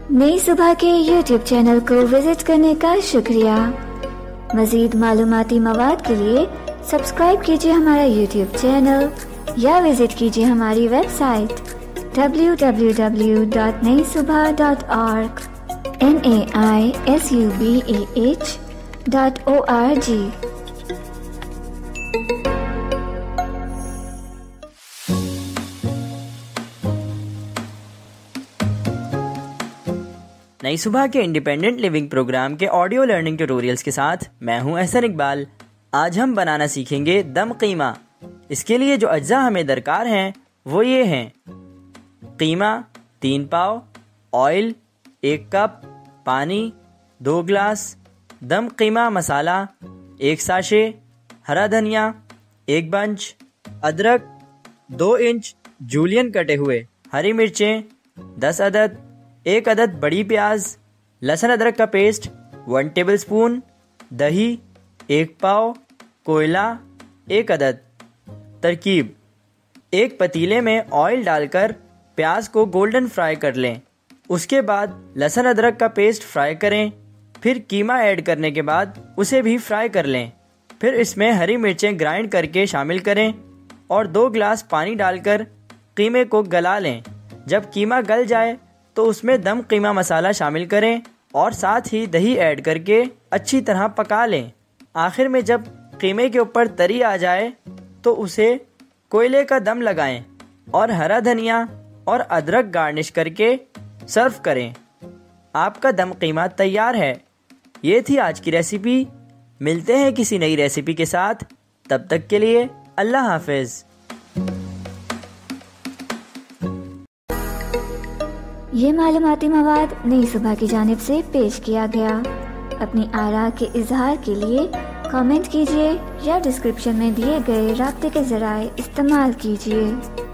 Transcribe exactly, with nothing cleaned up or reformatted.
नई सुबह के YouTube channel को विजिट करने का शुक्रिया। मजीद मालूमाती मवाद के लिए सब्सक्राइब कीजिए हमारा यूट्यूब चैनल या विजिट कीजिए हमारी website W W W dot Nai Subah dot org N A I S U B A H dot O R G. Nai Subah के इंडिपेंडेंट लिविंग प्रोग्राम के ऑडियो लर्निंग ट्यूटोरियल्स के साथ मैं हूं एहसन इकबाल। आज हम बनाना सीखेंगे दम कीमा। इसके लिए जो अज्जा हमें दरकार हैं वो ये हैं: कीमा तीन पाव, ऑयल एक कप, पानी दो गिलास, दम कीमा मसाला एक साशे, हरा धनिया एक बंच, अदरक दो इंच जूलियन कटे हुए, हरी मिर्चें दस अदद, एक अदद बड़ी प्याज, लहसुन अदरक का पेस्ट वन टेबलस्पून, दही एक पाव, कोयला एक अदद। तरकीब: एक पतीले में ऑयल डालकर प्याज को गोल्डन फ्राई कर लें। उसके बाद लहसुन अदरक का पेस्ट फ्राई करें। फिर कीमा ऐड करने के बाद उसे भी फ्राई कर लें। फिर इसमें हरी मिर्चें ग्राइंड करके शामिल करें और दो गिलास पानी डालकर कीमे को गला लें। जब कीमा गल जाए तो उसमें दम कीमा मसाला शामिल करें और साथ ही दही ऐड करके अच्छी तरह पका लें। आखिर में जब कीमे के ऊपर तरी आ जाए तो उसे कोयले का दम लगाएं और हरा धनिया और अदरक गार्निश करके सर्व करें। आपका दम कीमा तैयार है। ये थी आज की रेसिपी। मिलते हैं किसी नई रेसिपी के साथ। तब तक के लिए अल्लाह हाफिज। ये मालूमाती मवाद नई सुबह की जानिब से पेश किया गया। अपनी आरा के इजहार के लिए कमेंट कीजिए या डिस्क्रिप्शन में दिए गए राब्ते के ज़राए इस्तेमाल कीजिए।